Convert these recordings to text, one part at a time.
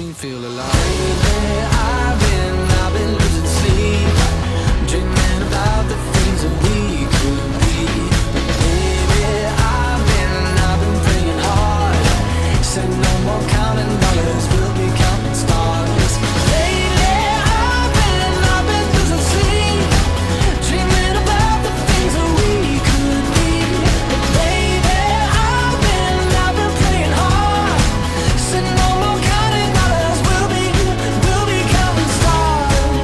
me feel alive. Lately I've been losing sleep, dreaming about the things that we could be. Baby, I've been praying hard, said no more counting dollars, we'll be counting stars. Lately I've been losing sleep, dreaming about the things that we could be. Baby, I've been praying hard, said no more counting dollars, we'll be counting stars.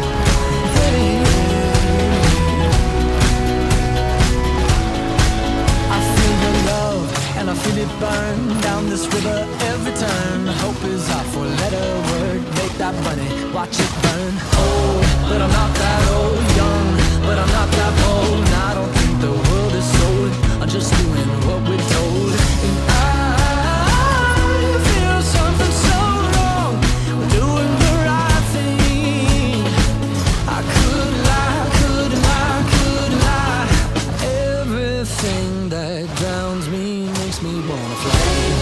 I feel your love and I feel it burn down this river every turn. Hope is our four-letter word. Make that money, watch it burn. Old, but I'm not that old. Young, but I'm not that bold. And I don't think the world is sold. I'm just doing what we're told. And I feel something so wrong. We're doing the right thing. I could lie, could lie, could lie. Everything that drowns me makes me wanna fly.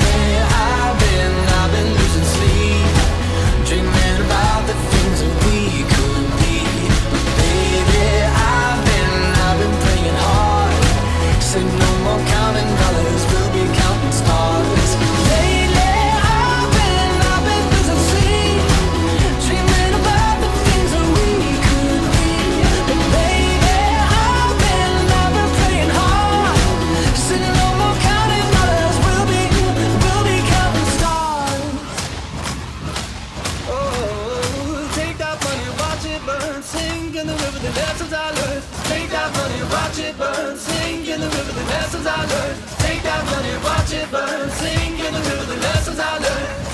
I've been losing sleep, dreaming about the things that we could be. Baby, I've been praying hard, said no more counting dollars, we'll be counting stars. Lately I've been losing sleep, dreaming about the things that we could be. But baby, I've been praying hard, said no more counting dollars, we'll be counting stars. Oh, take that money, watch it burn, sink in the river, the lessons I learned. Take that money, watch it burn, sink in the river, the lessons I learned. Take that money, watch it burn, sink in the river, the lessons I learned.